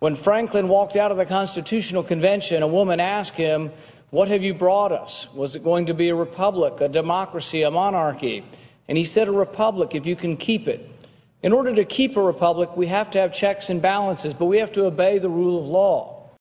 When Franklin walked out of the Constitutional Convention, a woman asked him, "What have you brought us? Was it going to be a republic, a democracy, a monarchy?" And he said, "A republic, if you can keep it." In order to keep a republic, we have to have checks and balances, but we have to obey the rule of law.